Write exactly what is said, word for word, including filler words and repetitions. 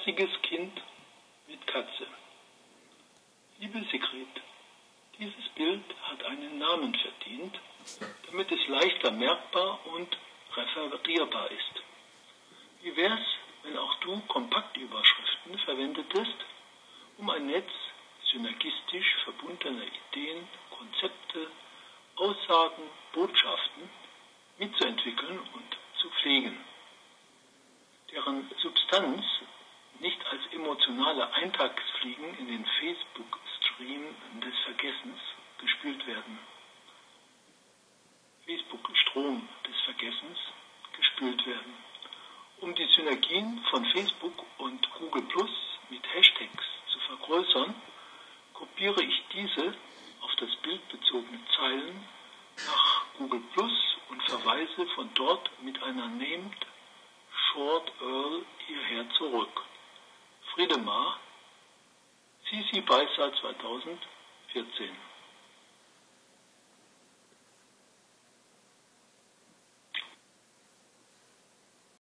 Herziges Kind mit Katze. Liebe Sigrid, dieses Bild hat einen Namen verdient, damit es leichter merkbar und referierbar ist. Wie wär's, wenn auch du Kompaktüberschriften verwendetest, um ein Netz synergistisch verbundener Ideen, Konzepte, Aussagen, Botschaften mitzuentwickeln und zu pflegen, deren Substanz nicht als emotionale Eintagsfliegen in den Facebook-Stream des Vergessens gespült werden. Facebook-Strom des Vergessens gespült werden. Um die Synergien von Facebook und Google Plus mit Hashtags zu vergrößern, kopiere ich diese auf das Bild bezogene Zeilen nach Google Plus und verweise von dort mit einer Named Short U R L hierher zurück. Friedemar, C C Beißer zweitausendvierzehn